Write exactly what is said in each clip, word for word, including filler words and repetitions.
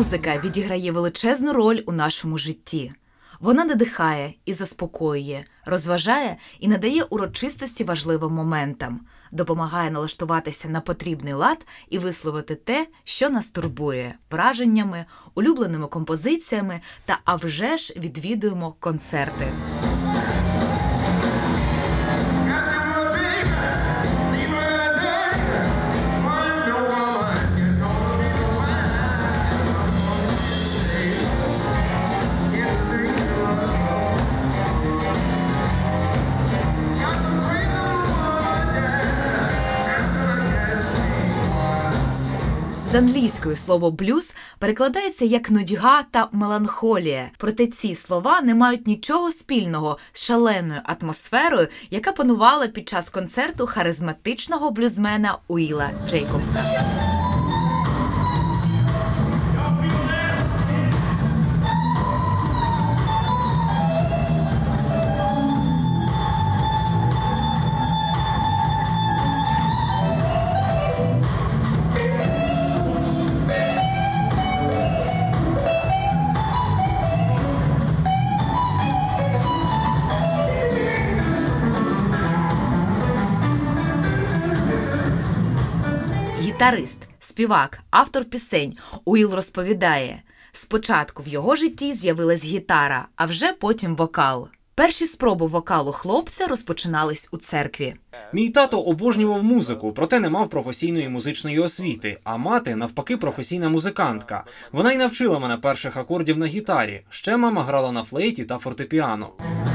Музика відіграє величезну роль у нашому житті. Вона надихає і заспокоює, розважає і надає урочистості важливим моментам, допомагає налаштуватися на потрібний лад і висловити те, що нас турбує, враженнями, улюбленими композиціями та, а вже ж, відвідуємо концерти. З англійської слово «блюз» перекладається як «нудьга» та «меланхолія». Проте ці слова не мають нічого спільного з шаленою атмосферою, яка панувала під час концерту харизматичного блюзмена Уїла Джейкобса. Гітарист, співак, автор пісень Уїл розповідає, спочатку в його житті з'явилась гітара, а вже потім вокал. Перші спроби вокалу хлопця розпочинались у церкві. Мій тато обожнював музику, проте не мав професійної музичної освіти, а мати, навпаки, професійна музикантка. Вона й навчила мене перших акордів на гітарі. Ще мама грала на флейті та фортепіано.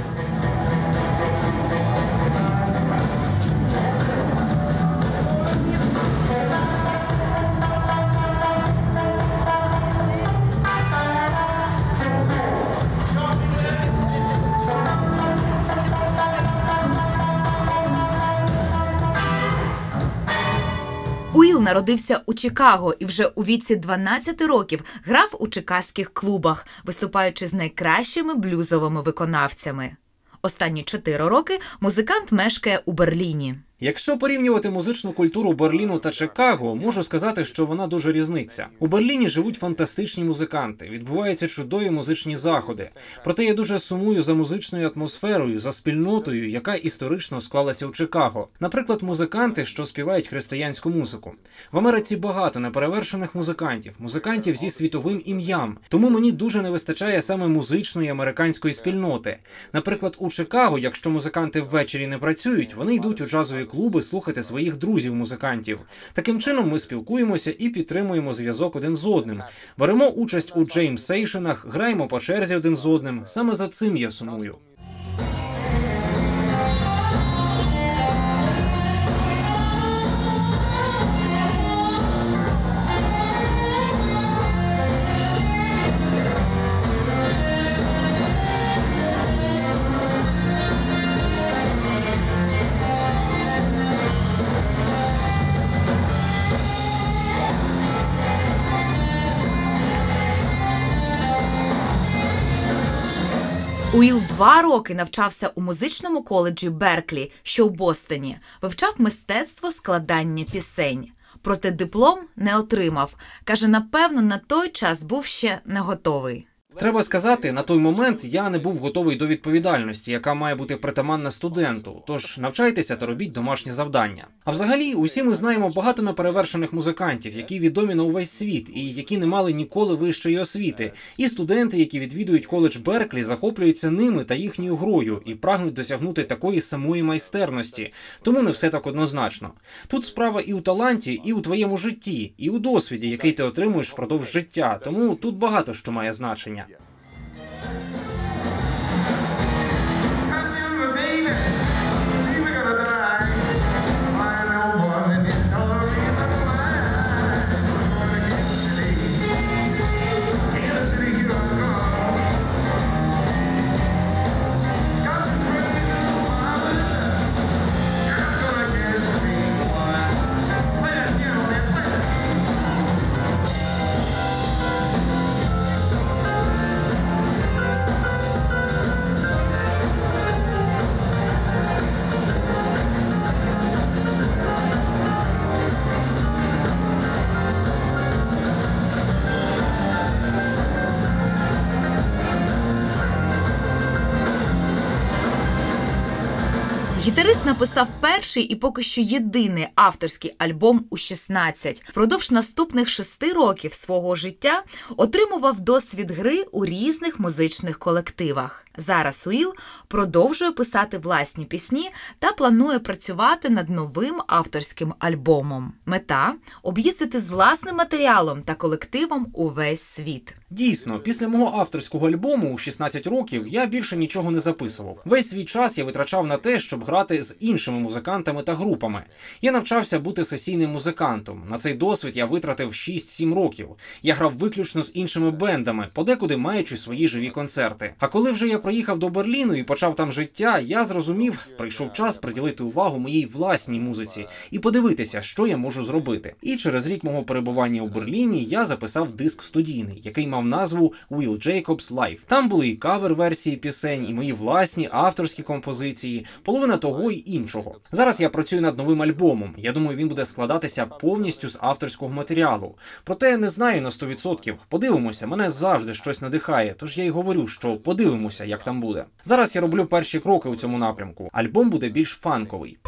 Уїл народився у Чикаго і вже у віці дванадцяти років грав у чикаських клубах, виступаючи з найкращими блюзовими виконавцями. Останні чотири роки музикант мешкає у Берліні. Якщо порівнювати музичну культуру Берліну та Чикаго, можу сказати, що вона дуже різниця. У Берліні живуть фантастичні музиканти, відбуваються чудові музичні заходи. Проте я дуже сумую за музичною атмосферою, за спільнотою, яка історично склалася у Чикаго. Наприклад, музиканти, що співають християнську музику. В Америці багато неперевершених музикантів, музикантів зі світовим ім'ям. Тому мені дуже не вистачає саме музичної американської спільноти. Наприклад, у Чикаго, якщо музиканти ввечері не працюють, вони йдуть у джазові клуби слухати своїх друзів-музикантів. Таким чином ми спілкуємося і підтримуємо зв'язок один з одним. Беремо участь у джеймсейшенах, граємо по черзі один з одним. Саме за цим я сумую. Уїл два роки навчався у музичному коледжі Берклі, що в Бостоні, вивчав мистецтво складання пісень. Проте диплом не отримав. Каже, напевно, на той час був ще не готовий. Треба сказати, на той момент я не був готовий до відповідальності, яка має бути притаманна студенту. Тож навчайтеся та робіть домашні завдання. А взагалі, усі ми знаємо багато неперевершених музикантів, які відомі на увесь світ і які не мали ніколи вищої освіти. І студенти, які відвідують коледж Берклі, захоплюються ними та їхньою грою і прагнуть досягнути такої самої майстерності. Тому не все так однозначно. Тут справа і у таланті, і у твоєму житті, і у досвіді, який ти отримуєш впродовж життя. Тому тут багато що має значення. написав перший і поки що єдиний авторський альбом у шістнадцять. Впродовж наступних шести років свого життя отримував досвід гри у різних музичних колективах. Зараз Уіл продовжує писати власні пісні та планує працювати над новим авторським альбомом. Мета – об'їздити з власним матеріалом та колективом увесь світ. Дійсно, після мого авторського альбому у шістнадцять років я більше нічого не записував. Весь свій час я витрачав на те, щоб грати з іншими музикантами та групами. Я навчався бути сесійним музикантом. На цей досвід я витратив шість-сім років. Я грав виключно з іншими бендами, подекуди маючи свої живі концерти. А коли вже я приїхав до Берліну і почав там життя, я зрозумів, прийшов час приділити увагу моїй власній музиці і подивитися, що я можу зробити. І через рік мого перебування у Берліні я записав диск студійний, який мав назву Will Jacobs Live. Там були і кавер-версії пісень, і мої власні авторські композиції, половина того й іншого. Зараз я працюю над новим альбомом. Я думаю, він буде складатися повністю з авторського матеріалу. Проте не знаю на сто відсотків. Подивимося, мене завжди щось надихає, тож я й говорю, що подивимося, як там буде. Зараз я роблю перші кроки у цьому напрямку. Альбом буде більш фанковий.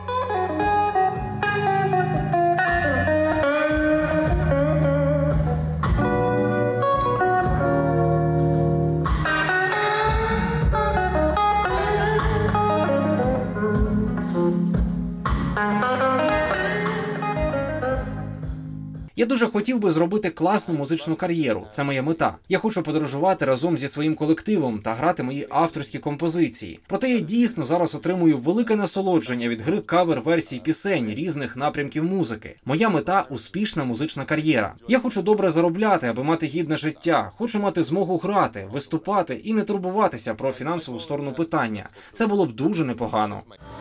Я дуже хотів би зробити класну музичну кар'єру. Це моя мета. Я хочу подорожувати разом зі своїм колективом та грати мої авторські композиції. Проте я дійсно зараз отримую велике насолодження від гри кавер-версій пісень різних напрямків музики. Моя мета – успішна музична кар'єра. Я хочу добре заробляти, аби мати гідне життя. Хочу мати змогу грати, виступати і не турбуватися про фінансову сторону питання. Це було б дуже непогано.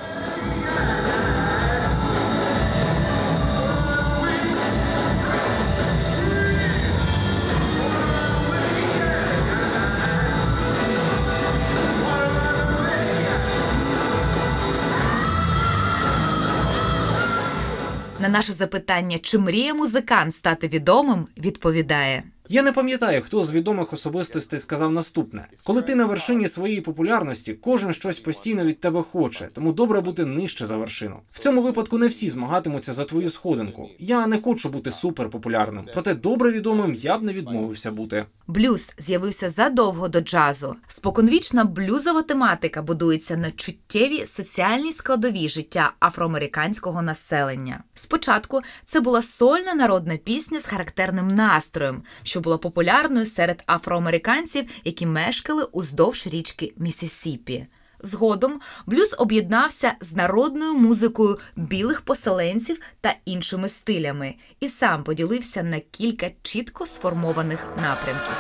На наше запитання, чи мріє музикант стати відомим, відповідає: Я не пам'ятаю, хто з відомих особистостей сказав наступне. Коли ти на вершині своєї популярності, кожен щось постійно від тебе хоче, тому добре бути нижче за вершину. В цьому випадку не всі змагатимуться за твою сходинку. Я не хочу бути суперпопулярним, проте добре відомим я б не відмовився бути. Блюз з'явився задовго до джазу. Споконвічна блюзова тематика будується на чуттєвій соціальній складовій життя афроамериканського населення. Спочатку це була сольна народна пісня з характерним настроєм, що була популярною серед афроамериканців, які мешкали уздовж річки Міссісіпі. Згодом блюз об'єднався з народною музикою білих поселенців та іншими стилями і сам поділився на кілька чітко сформованих напрямків.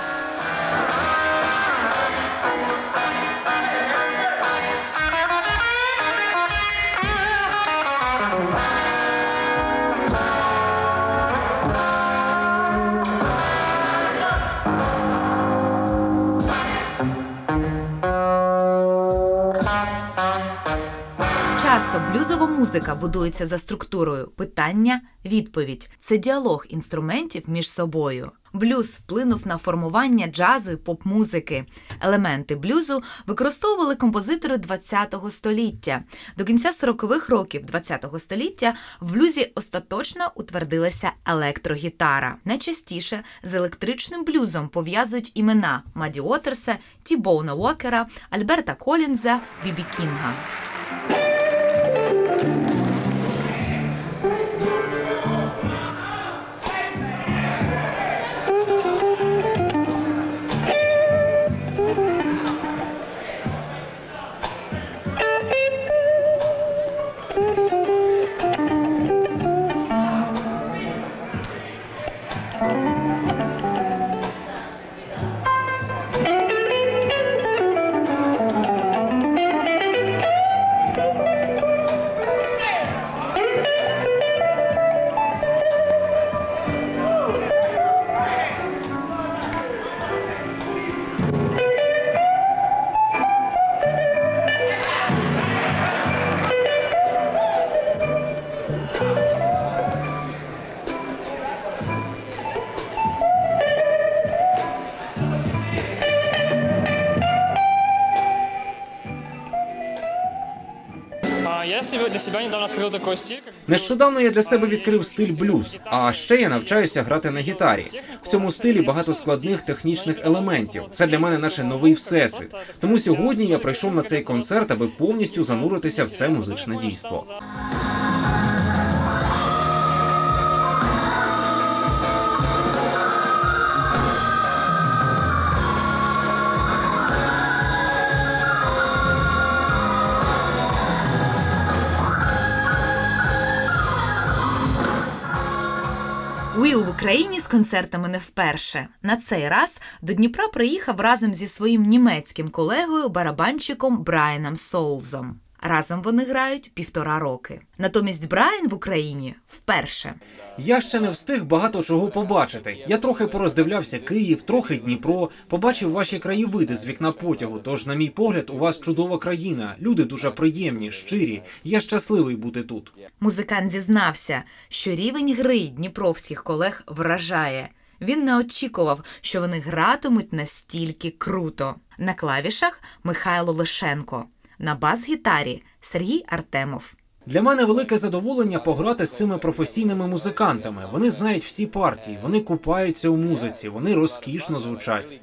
Часто блюзова музика будується за структурою питання-відповідь. Це діалог інструментів між собою. Блюз вплинув на формування джазу і поп-музики. Елементи блюзу використовували композитори ХХ століття. До кінця сорокових років ХХ століття в блюзі остаточно утвердилася електрогітара. Найчастіше з електричним блюзом пов'язують імена Мадді Уотерса, Ті Боуна Уокера, Альберта Колінза, Бі Бі Кінга. себе, для себя недавно открыл такой стиль. Как... Нещодавно я для себе відкрив стиль блюз, а ще я навчаюся грати на гітарі. В цьому стилі багато складних технічних елементів. Це для мене наш новий всесвіт. Тому сьогодні я прийшов на цей концерт, аби повністю зануритися в це музичне дійство. Уіл в Україні з концертами не вперше. На цей раз до Дніпра приїхав разом зі своїм німецьким колегою-барабанщиком Брайаном Соулзом. Разом вони грають півтора роки. Натомість Брайан в Україні вперше. Я ще не встиг багато чого побачити. Я трохи пороздивлявся Київ, трохи Дніпро, побачив ваші краєвиди з вікна потягу. Тож, на мій погляд, у вас чудова країна. Люди дуже приємні, щирі. Я щасливий бути тут. Музикант зізнався, що рівень гри дніпровських колег вражає. Він не очікував, що вони гратимуть настільки круто. На клавішах Михайло Лишенко. На бас-гітарі Сергій Артемов. Для мене велике задоволення пограти з цими професійними музикантами. Вони знають всі партії, вони купаються у музиці, вони розкішно звучать.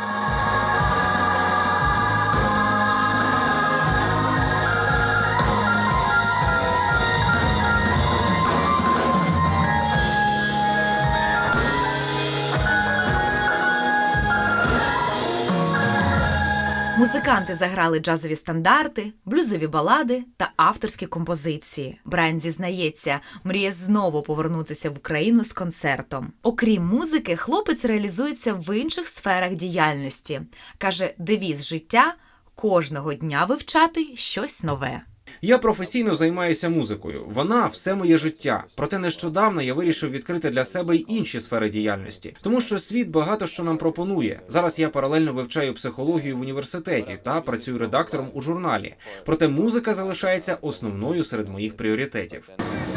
Музиканти заграли джазові стандарти, блюзові балади та авторські композиції. Брайан зізнається, мріє знову повернутися в Україну з концертом. Окрім музики, хлопець реалізується в інших сферах діяльності. Каже, девіз життя – кожного дня вивчати щось нове. Я професійно займаюся музикою. Вона – все моє життя. Проте нещодавно я вирішив відкрити для себе й інші сфери діяльності. Тому що світ багато що нам пропонує. Зараз я паралельно вивчаю психологію в університеті та працюю редактором у журналі. Проте музика залишається основною серед моїх пріоритетів.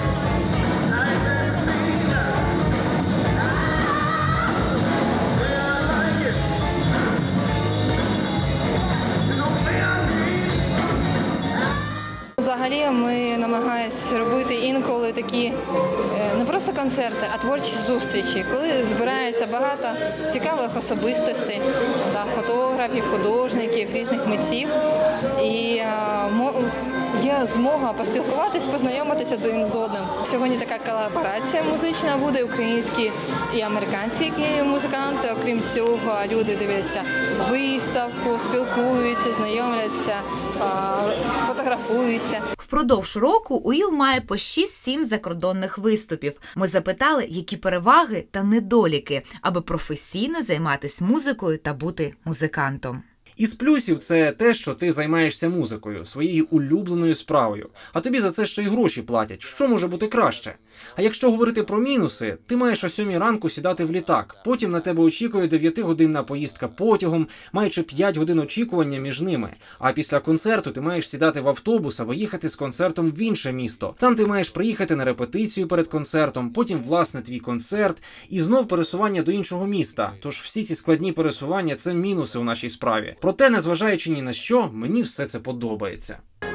Взагалі ми намагаємося робити інколи такі не просто концерти, а творчі зустрічі, коли збирається багато цікавих особистостей, фотографів, художників, різних митців. І є змога поспілкуватись, познайомитися один з одним. Сьогодні така колаборація музична буде, українські і американські музиканти. Окрім цього, люди дивляться виставку, спілкуються, знайомляться, фотографуються. Впродовж року Уіл має по шість-сім закордонних виступів. Ми запитали, які переваги та недоліки, аби професійно займатися музикою та бути музикантом. Із плюсів це те, що ти займаєшся музикою, своєю улюбленою справою, а тобі за це ще й гроші платять. Що може бути краще? А якщо говорити про мінуси, ти маєш о сьомій ранку сідати в літак, потім на тебе очікує дев'ятигодинна поїздка потягом, маючи п'ять годин очікування між ними. А після концерту ти маєш сідати в автобус або їхати з концертом в інше місто. Там ти маєш приїхати на репетицію перед концертом, потім, власне, твій концерт і знов пересування до іншого міста. Тож всі ці складні пересування – це мінуси у нашій справі. Проте, незважаючи ні на що, мені все це подобається.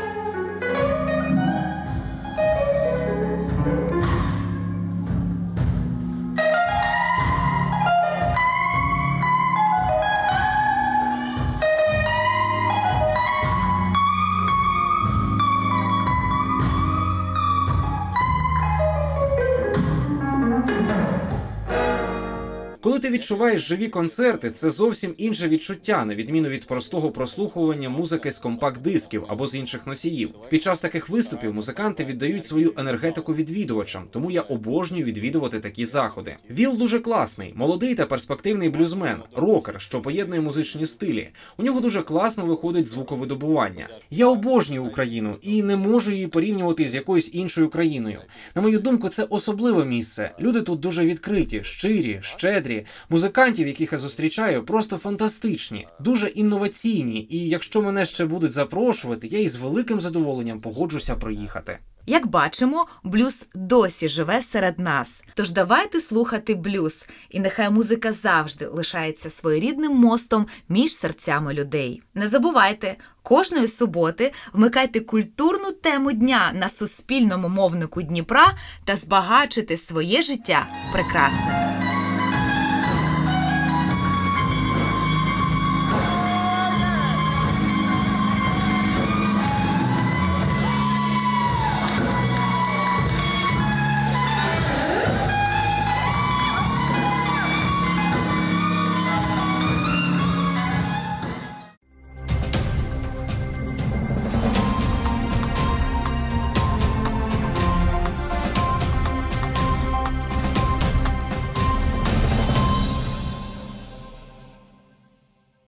Коли ти відчуваєш живі концерти, це зовсім інше відчуття, на відміну від простого прослухування музики з компакт-дисків або з інших носіїв. Під час таких виступів музиканти віддають свою енергетику відвідувачам, тому я обожнюю відвідувати такі заходи. Віл дуже класний, молодий та перспективний блюзмен, рокер, що поєднує музичні стилі. У нього дуже класно виходить звуковидобування. Я обожнюю Україну і не можу її порівнювати з якоюсь іншою країною. На мою думку, це особливе місце. Люди тут дуже відкриті, щирі, щедрі. фестивалі. Музикантів, яких я зустрічаю, просто фантастичні, дуже інноваційні. І якщо мене ще будуть запрошувати, я із великим задоволенням погоджуся проїхати. Як бачимо, блюз досі живе серед нас. Тож давайте слухати блюз, і нехай музика завжди лишається своєрідним мостом між серцями людей. Не забувайте, кожної суботи вмикайте культурну тему дня на Суспільному мовнику Дніпра та збагачуйте своє життя прекрасним.